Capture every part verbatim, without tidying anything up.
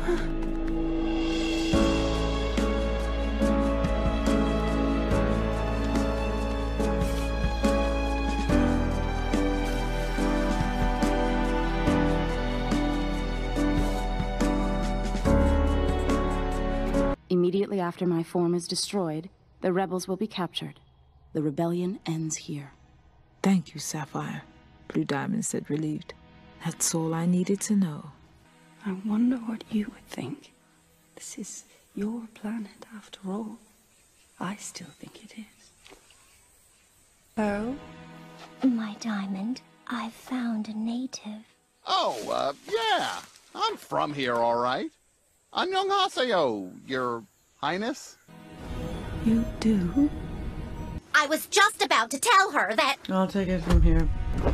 Immediately after my form is destroyed, the rebels will be captured. The rebellion ends here. Thank you, Sapphire. Blue Diamond said relieved. That's all I needed to know. I wonder what you would think. This is your planet, after all. I still think it is. Pearl? My diamond, I've found a native. Oh, uh, yeah. I'm from here, all right. Annyeonghaseyo, Your Highness. You do? I was just about to tell her that... I'll take it from here.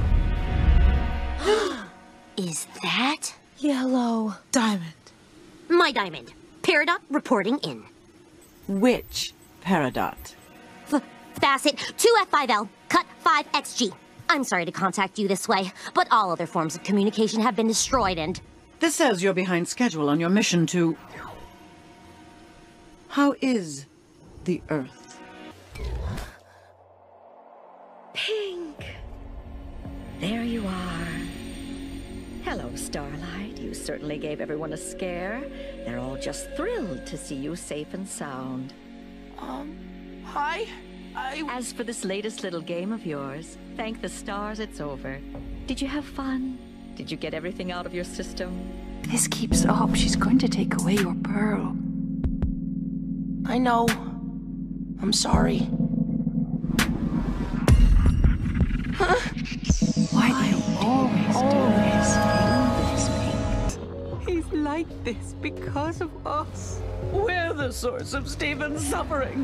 Is that... Yellow. Diamond. My diamond. Peridot reporting in. Which Peridot? F Facet two F five L, cut five X G. I'm sorry to contact you this way, but all other forms of communication have been destroyed and... This says you're behind schedule on your mission to... How is the Earth? Pink! There you are. Hello, Starlight. You certainly gave everyone a scare. They're all just thrilled to see you safe and sound. Um, hi? I... As for this latest little game of yours, thank the stars it's over. Did you have fun? Did you get everything out of your system? This keeps up. She's going to take away your pearl. I know. I'm sorry. Huh? Why do you always, always do this, Pink? He's like this because of us. We're the source of Stephen's suffering.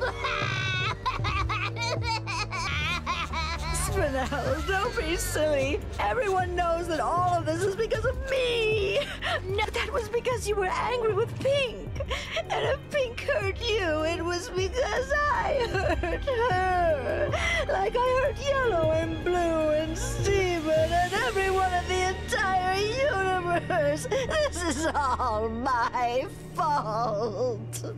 Spinel, don't be silly. Everyone knows that all of this is because of me. No, that was because you were angry with Pink. And if Pink hurt you, it was because I hurt her. Like I hurt Yellow and Blue and Steven and everyone in the entire universe. This is all my fault.